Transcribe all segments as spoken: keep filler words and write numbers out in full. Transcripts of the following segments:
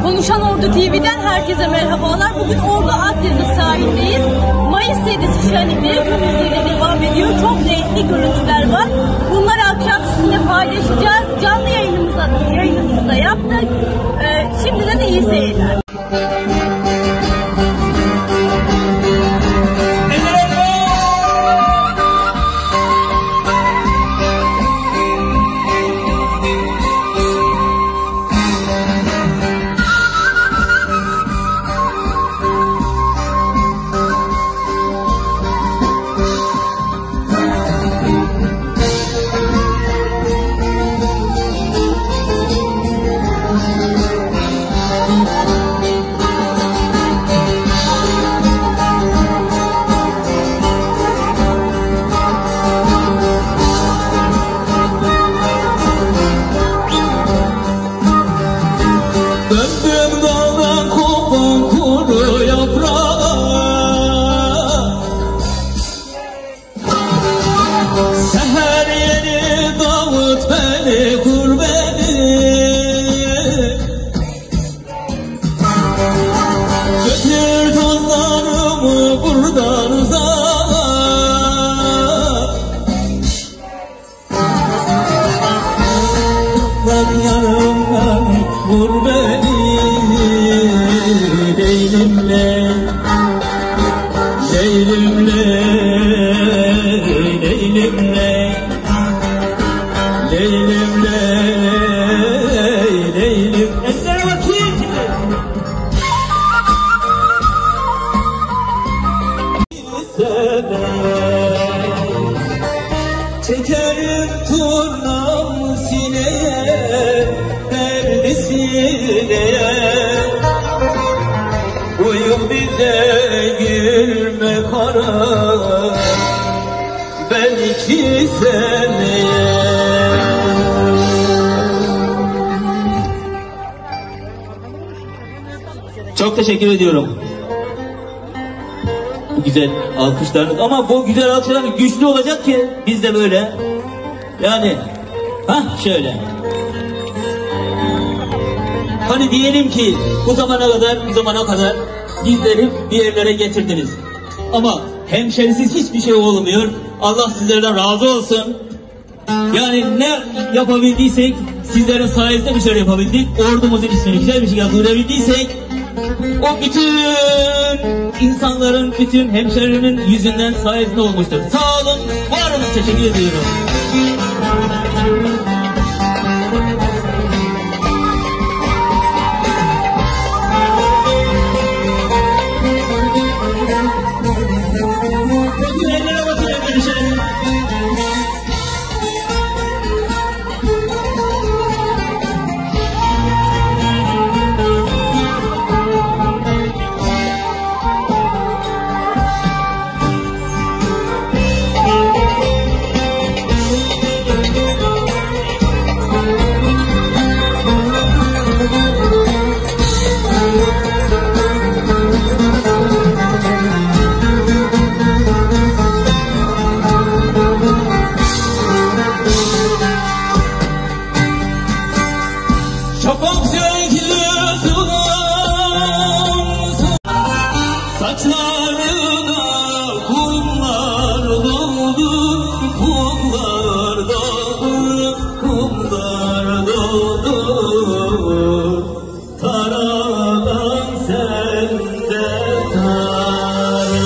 Konuşan Ordu T V'den herkese merhabalar. Bugün Ordu Akyazı sahildeyiz. Mayıs sedisi şenlikleri tüm hızıyla devam ediyor. Çok renkli görüntüler var. Bunları akşam sizinle paylaşacağız. Canlı yayınımızda, yayınımızda yaptık. Ee, şimdiden de iyi seyirler. Döndüm daldan kopan kuru yaprağa, seher yeni davut beni kur beni. Götür tozlarımı buradan uzağa, toprak yanımdan vur beni. Leylimle, leylimle, leylimle, leylimle, leylim. Esnere bakayım şimdi. Çekerim turnam sineye, derdi sineye. Bu yıl bize girme kara, belki seneye. Çok teşekkür ediyorum. Bu güzel alkışlarınız, ama bu güzel alkışlar güçlü olacak ki biz de böyle, yani ha şöyle. Hani diyelim ki bu zamana kadar, bu zamana kadar bizleri bir yerlere getirdiniz. Ama hemşerisiz hiçbir şey olmuyor. Allah sizlerden razı olsun. Yani ne yapabildiysek sizlerin sayesinde bir şey yapabildik. Ordumuzun ismini güzel bir şekilde duyurabildiysek, o bütün insanların, bütün hemşerilerin yüzünden sayesinde olmuştur. Sağ olun, var olun, teşekkür ediyorum. Saçlarına kumlar doldu, kumlar doldu, kumlar doldu. Taradan sende tara.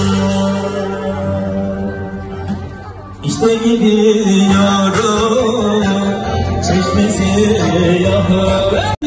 İşte gidiyorum çeşmesi yakın.